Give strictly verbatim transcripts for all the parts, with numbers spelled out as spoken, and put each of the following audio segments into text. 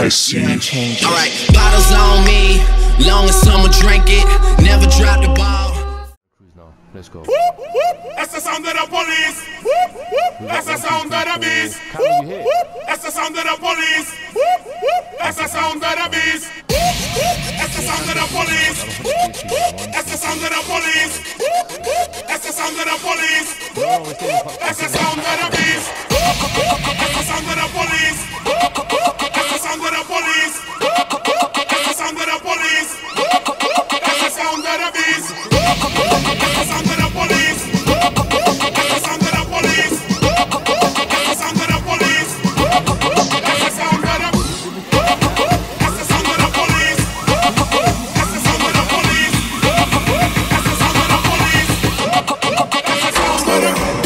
S C. Yeah. Alright, bottles on me, long as someone drank it, never drop the ball. Cruise now, let's go. That's the sound of the police. That's the sound of the beast. Can you hear? That's the sound of the police. That's the sound of the beast. That's the sound of the police. That's the sound of the police. That's the sound of the police. That's the sound of the beast. That's the sound of the police. That's the sound of the police. That's the sound of the police. That's the sound of the beast. That's the sound of the police. That's the sound of the police. That's the sound of the police. That's the sound of the That's the sound of the police. That's the sound of the police. That's the sound of the police. That's the sound of the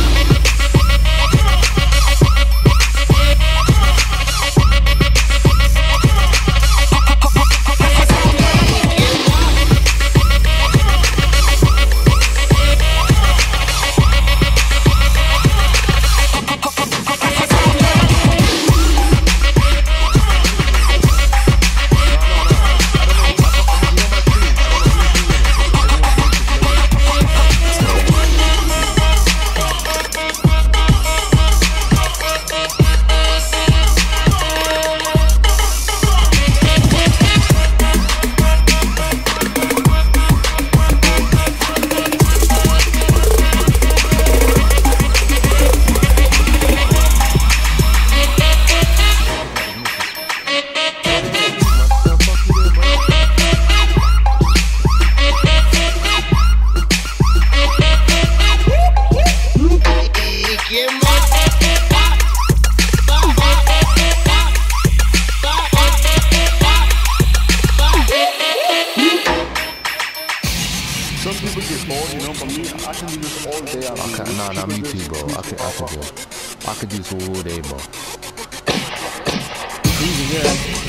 Some people get bored, you know, but me, I can do this all day. I can't, nah, nah, me too, bro. I can, I can do it. I can do this all day, bro. Cruising, yeah.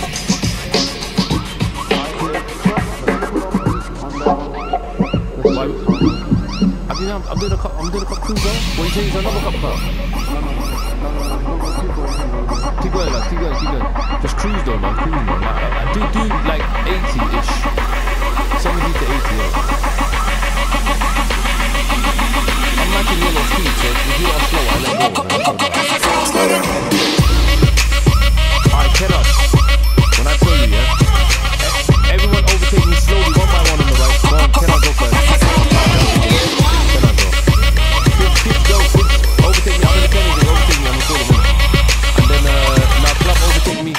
Why? I mean, I'm, I'm doing a cup, I'm doing a cup cruise, bro. What you say is another cup cup? Keep going, like, keep going, keep going. Just cruise though, man, cruise, man. Like, I do, do like eighty-ish. seventy to eighty, yeah. I'm matching yellow speed, so if you are slow, I let go. Man. Slow down. Alright, get us. When I tell you, yeah, everyone overtake me slowly, one by one on the right. Go on, can I go first? Can I go? Kids, kids, go, kids. Overtake me, I'm in the Kennedy, overtake me, I'm in the minute. And then, uh, now club overtake me.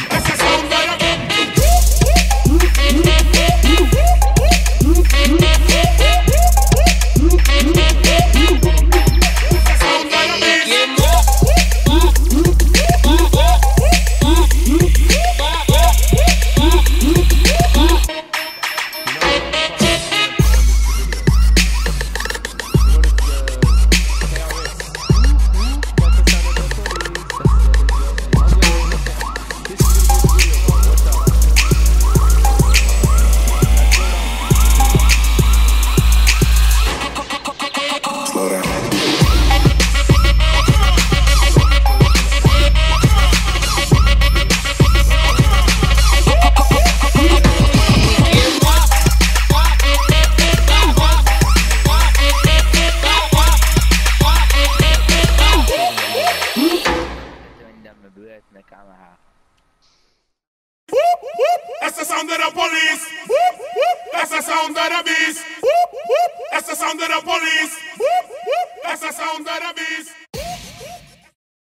That's the sound of the police. That's the sound of the beast. That's the sound of the police.